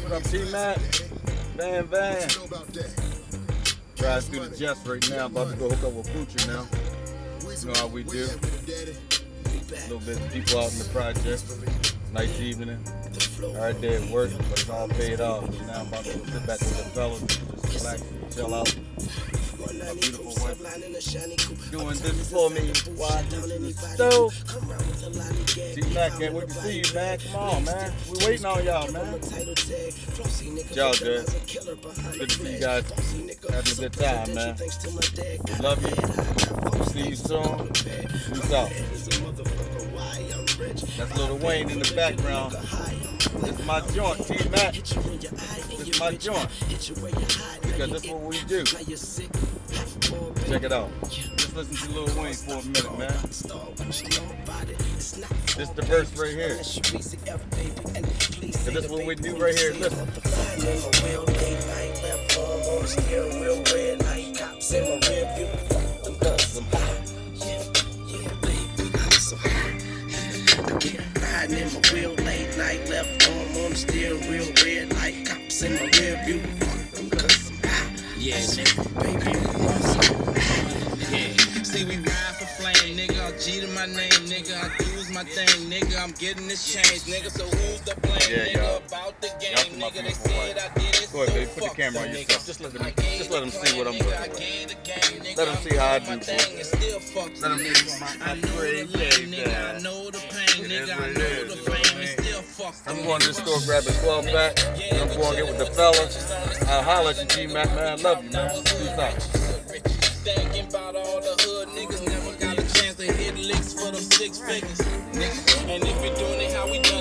What up, T-Mac? Van. Driving through the Jets right now. About to go hook up with Future now. You know how we do. A little bit of people out in the project. Nice evening. Hard day at work, but it's all paid off. So now I'm about to sit back with the fellas, just relax, chill out. My beautiful wife doing this for me while this in the stove. T-Mac, can't wait to see you, man. Come on, man. We waiting on y'all, man. Y'all good. Good to see you guys having a good time, man. We love you. See you soon. Peace out. That's Lil Wayne in the background. This is my joint, T-Mac. This is my joint. Because that's what we do. Check it out. Just listen to Lil Wayne for a minute, man. This is the verse right here. And this is what we do right here. Listen. Riding in my real late night, left arm on the steering wheel, red light, cops in my rear view. Cause I'm high. Yeah, nigga, baby. Yeah. See, we ride for flame, nigga. I'm G to my name, nigga. I do's my thing, nigga. I'm getting this change, nigga. So who's the blame, nigga? About the game, nigga. They said I did it. Go ahead, baby. Put the camera on yourself. Just let them see what I'm doing. Let them see how I do, boy. Let them see my upgrade, baby. I know the pain, nigga. I know the fame. Still fuck. I'm going to the store, grabbing 12 pack. I'm going to get with the fellas. I'll holler at you, G-Mac, man. I love you, man. Peace out. Thinking about all the hood niggas never got a chance to hit licks for them 6 figures, nigga. And if we doing it how we done